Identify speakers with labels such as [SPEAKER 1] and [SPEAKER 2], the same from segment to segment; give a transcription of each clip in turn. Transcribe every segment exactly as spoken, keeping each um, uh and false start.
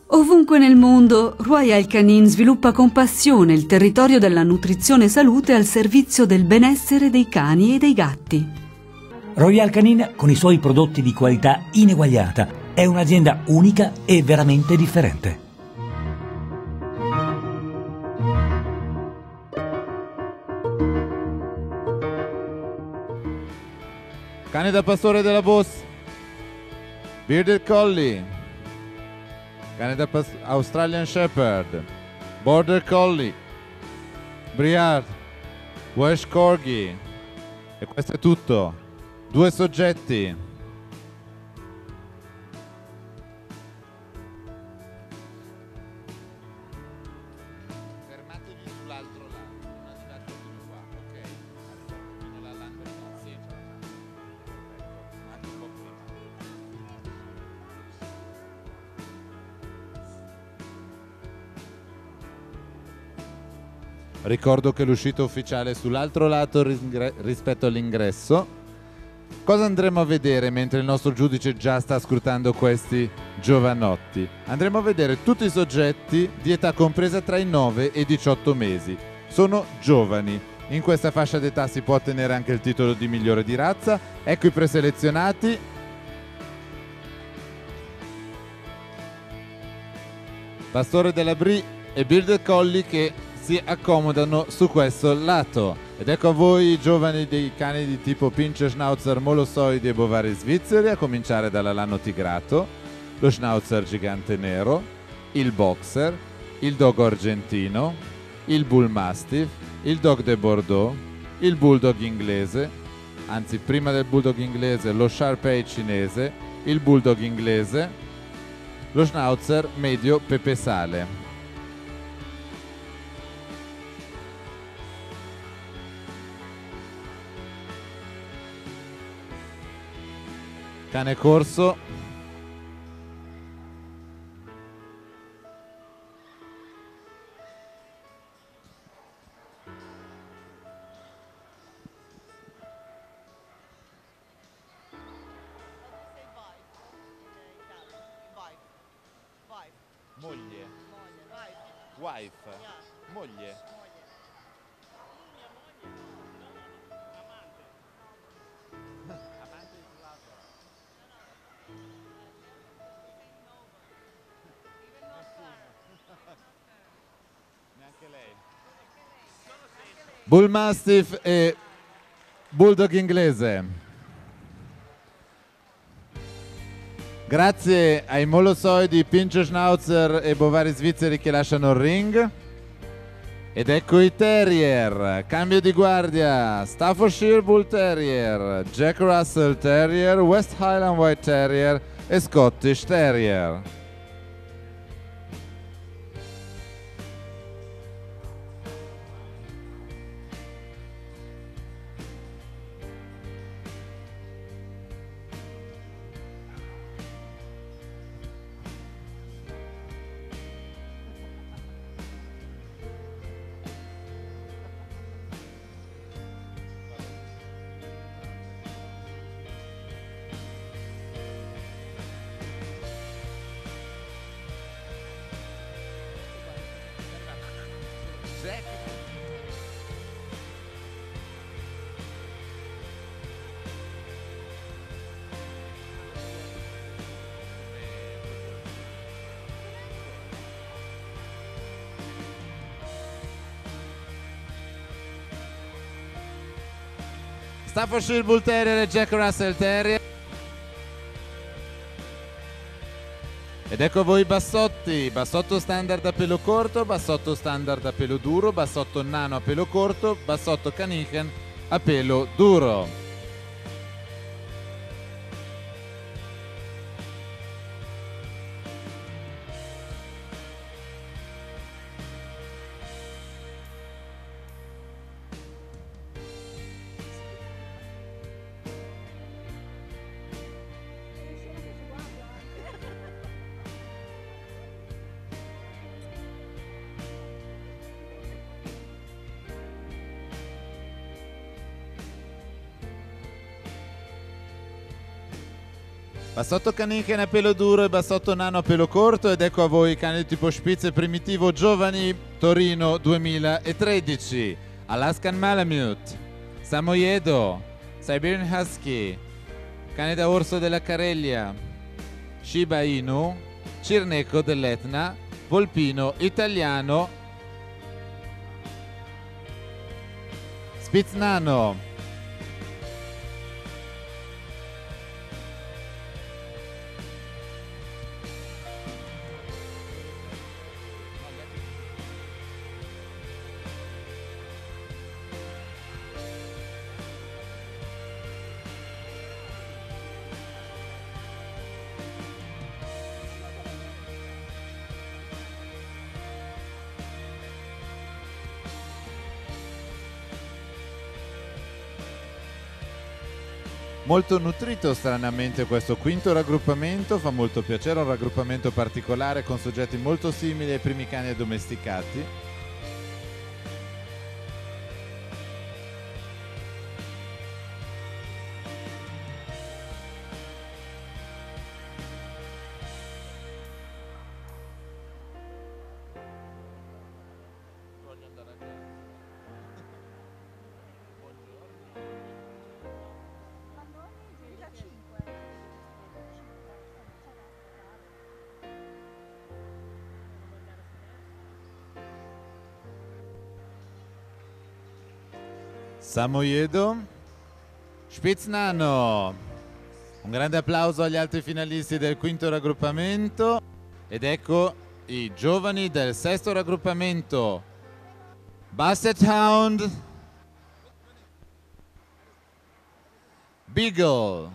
[SPEAKER 1] Ovunque nel mondo, Royal Canin sviluppa con passione il territorio della nutrizione e salute al servizio del benessere dei cani e dei gatti.
[SPEAKER 2] Royal Canin, con i suoi prodotti di qualità ineguagliata, è un'azienda unica e veramente differente.
[SPEAKER 3] Cane da pastore della Boss, Bearded Collie, cane da Australian Shepherd, Border Collie, Briard, Welsh Corgi. E questo è tutto. Due soggetti. Fermatevi sull'altro lato, non arrivate fino qua, ok? Fino alla landa, sì. Anche un po' prima. Ricordo che l'uscita ufficiale è sull'altro lato rispetto all'ingresso. Cosa andremo a vedere mentre il nostro giudice già sta scrutando questi giovanotti? Andremo a vedere tutti i soggetti di età compresa tra i nove e i diciotto mesi. Sono giovani. In questa fascia d'età si può ottenere anche il titolo di migliore di razza. Ecco i preselezionati. Pastore della Brie e Bearded Collie che si accomodano su questo lato. Ed ecco a voi i giovani dei cani di tipo Pinscher, Schnauzer, Molossoidi e Bovari svizzeri, a cominciare dall'alano tigrato, lo Schnauzer gigante nero, il Boxer, il Dogo argentino, il Bull Mastiff, il Dog de Bordeaux, il Bulldog inglese, anzi prima del Bulldog inglese lo Shar-Pei cinese, il Bulldog inglese, lo Schnauzer medio Pepe Sale. Cane corso, moglie, wife, moglie. Bull Mastiff e Bulldog inglese. Grazie ai Molossoidi, Pinscher, Schnauzer e Bovari svizzeri che lasciano il ring. Ed ecco i Terrier. Cambio di guardia. Staffordshire Bull Terrier, Jack Russell Terrier, West Highland White Terrier e Scottish Terrier. Staffordshire Bull Terrier e Jack Russell Terrier. Ed ecco voi i bassotti, bassotto standard a pelo corto, bassotto standard a pelo duro, bassotto nano a pelo corto, bassotto canichen a pelo duro. Bassotto Canichen a pelo duro e Bassotto Nano a pelo corto, ed ecco a voi i cani di tipo Spitz e primitivo giovani Torino duemilatredici. Alaskan Malamute, Samoyedo, Siberian Husky, cane da orso della Careglia, Shiba Inu, Cirneco dell'Etna, Volpino italiano, Spitz Nano, molto nutrito stranamente questo quinto raggruppamento, fa molto piacere, un raggruppamento particolare con soggetti molto simili ai primi cani addomesticati. Samoyedo, Spitz Nano. Un grande applauso agli altri finalisti del quinto raggruppamento. Ed ecco i giovani del sesto raggruppamento. Basset Hound, Beagle,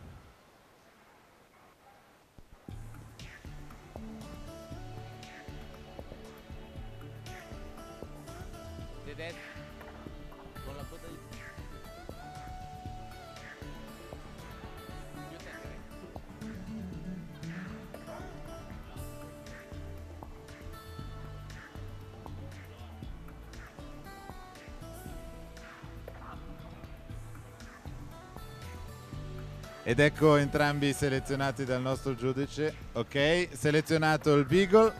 [SPEAKER 3] ed ecco entrambi selezionati dal nostro giudice. Ok, selezionato il Beagle.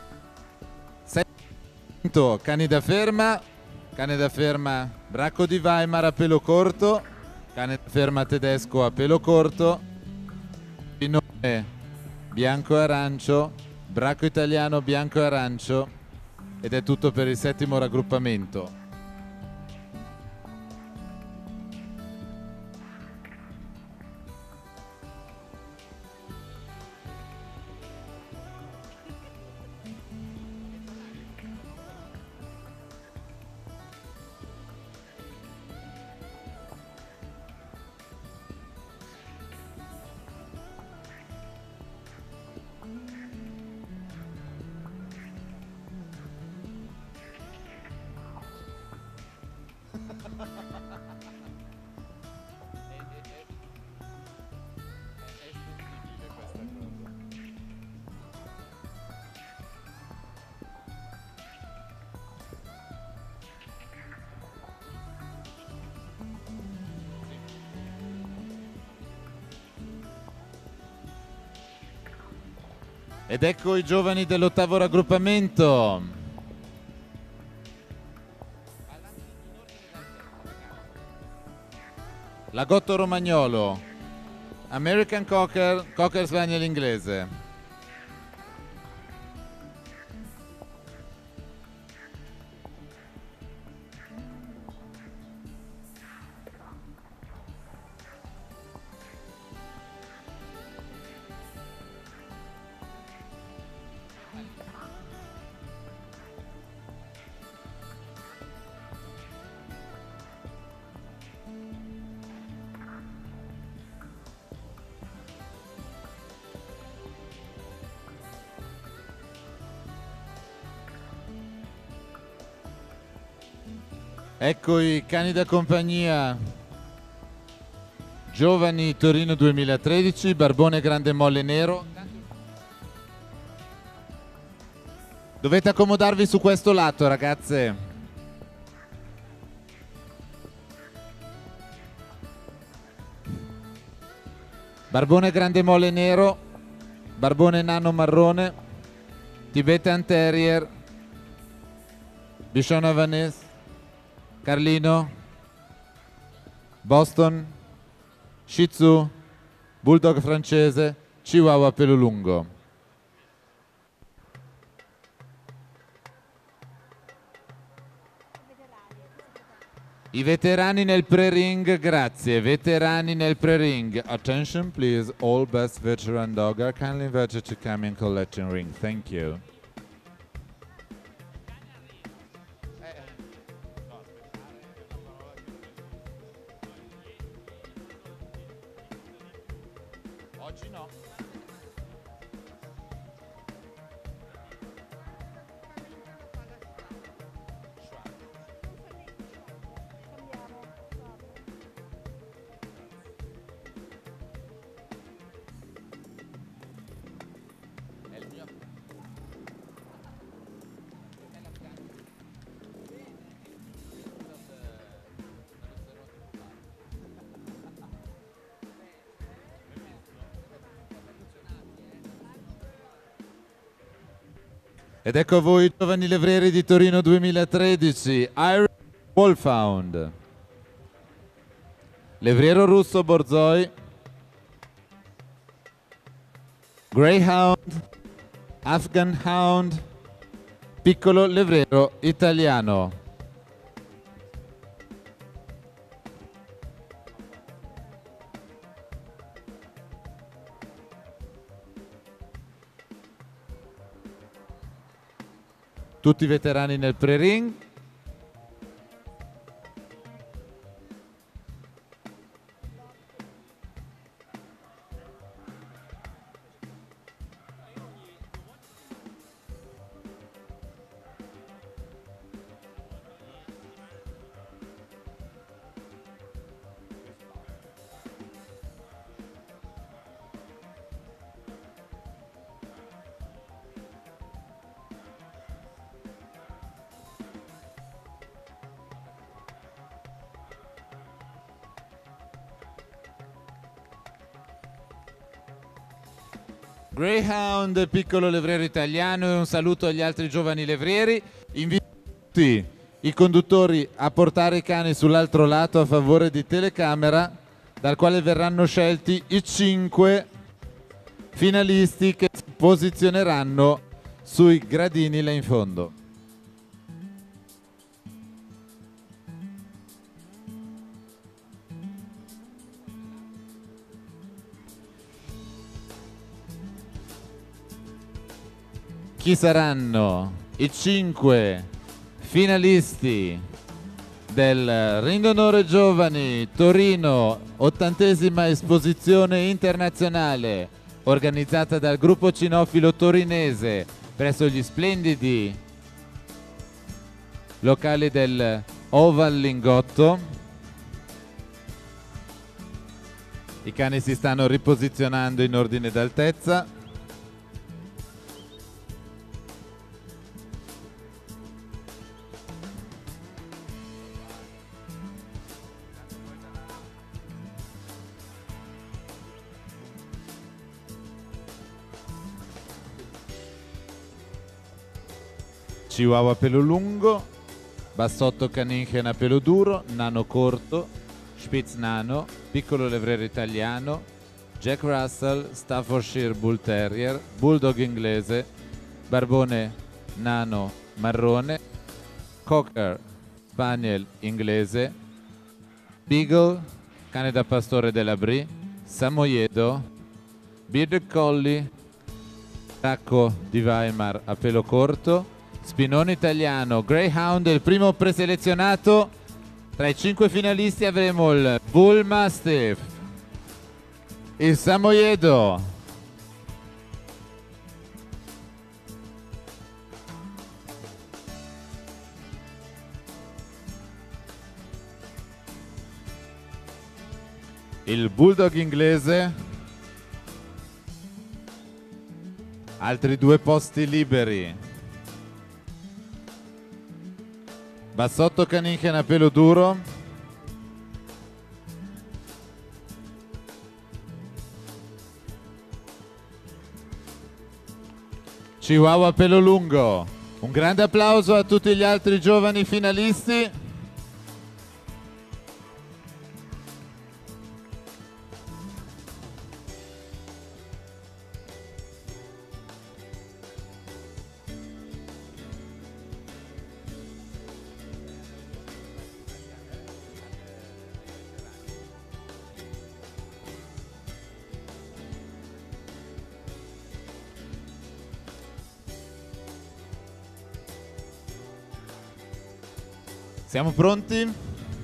[SPEAKER 3] Setto, cani da ferma. Cane da ferma Bracco di Weimar a pelo corto. Cane da ferma tedesco a pelo corto. Pinone bianco e arancio. Bracco italiano bianco e arancio. Ed è tutto per il settimo raggruppamento. Ed ecco i giovani dell'ottavo raggruppamento. Lagotto romagnolo, American Cocker, Cocker Spaniel inglese. Ecco i cani da compagnia giovani Torino duemilatredici, Barbone Grande Molle Nero. Dovete accomodarvi su questo lato, ragazze. Barbone grande mole nero, barbone nano marrone, Tibetan Terrier, Bichon Havanese, Carlino, Boston, Shih Tzu, Bulldog francese, Chihuahua pelo lungo. I veterani nel pre-ring, grazie. Veterani nel pre-ring. Attention please, all best veteran dog are kindly invited to come in collecting ring. Thank you. Oggi no. Ed ecco a voi i giovani levrieri di Torino duemilatredici, Irish Wolfhound, levriero russo Borzoi, Greyhound, Afghan Hound, piccolo levriero italiano. Tutti veterani nel pre-ring. Greyhound, piccolo levriero italiano, e un saluto agli altri giovani levrieri. Invito tutti i conduttori a portare i cani sull'altro lato a favore di telecamera, dal quale verranno scelti i cinque finalisti che si posizioneranno sui gradini là in fondo. Chi saranno i cinque finalisti del Ring d'Onore Giovani Torino, ottantesima esposizione internazionale organizzata dal gruppo cinofilo torinese presso gli splendidi locali del Oval Lingotto? I cani si stanno riposizionando in ordine d'altezza. Chihuahua pelo lungo, bassotto Caninchen a pelo duro, nano corto, Spitz nano, piccolo levriero italiano, Jack Russell, Staffordshire Bull Terrier, Bulldog inglese, barbone nano marrone, Cocker Spaniel inglese, Beagle, cane da pastore della Brie, Samoyedo, Bearded Collie, Racco di Weimar a pelo corto, Spinone italiano, Greyhound, il primo preselezionato. Tra i cinque finalisti avremo il Bull Mastiff, il Samoyedo, il Bulldog inglese, altri due posti liberi. Bassotto Caninchen a pelo duro, Chihuahua pelo lungo. Un grande applauso a tutti gli altri giovani finalisti. Siamo pronti?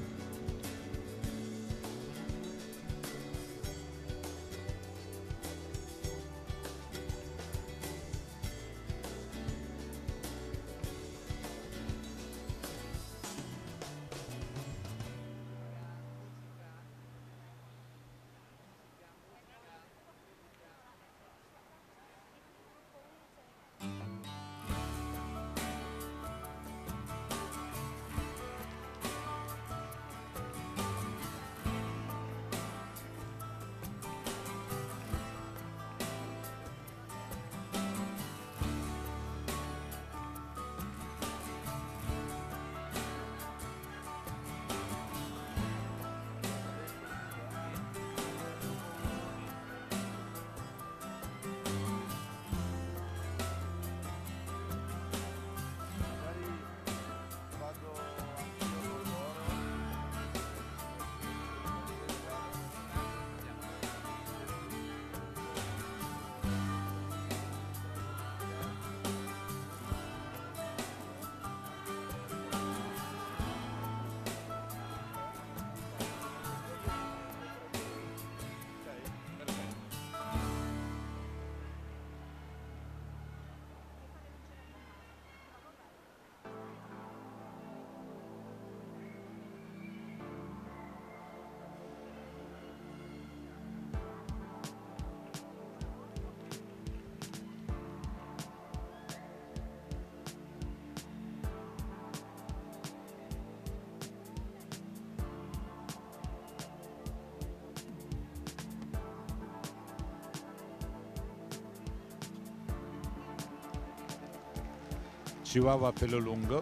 [SPEAKER 3] Chihuahua pelo lungo.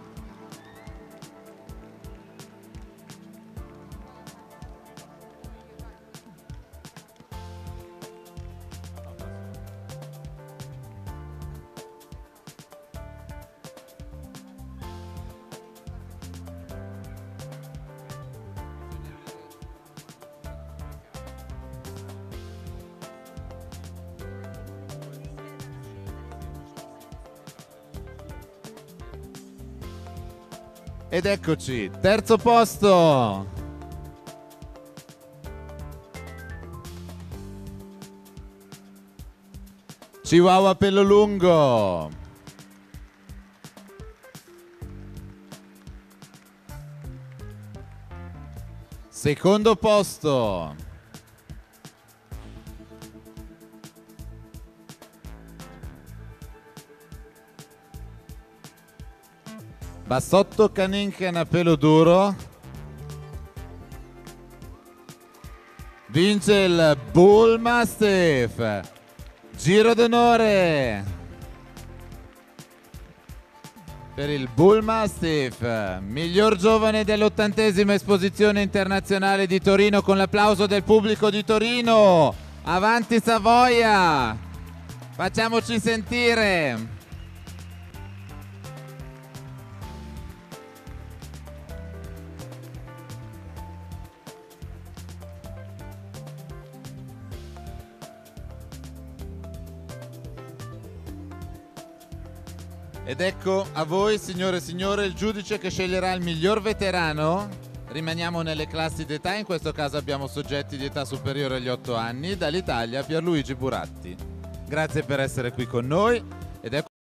[SPEAKER 3] Ed eccoci, terzo posto. Chihuahua pelo lungo. Secondo posto. Bassotto Canin a pelo duro. Vince il Bull Mastiff. Giro d'onore per il Bull Mastiff, miglior giovane dell'ottantesima esposizione internazionale di Torino, con l'applauso del pubblico di Torino. Avanti Savoia, facciamoci sentire. Ed ecco a voi, signore e signore, il giudice che sceglierà il miglior veterano. Rimaniamo nelle classi d'età, in questo caso abbiamo soggetti di età superiore agli otto anni. Dall'Italia Pierluigi Buratti. Grazie per essere qui con noi ed ecco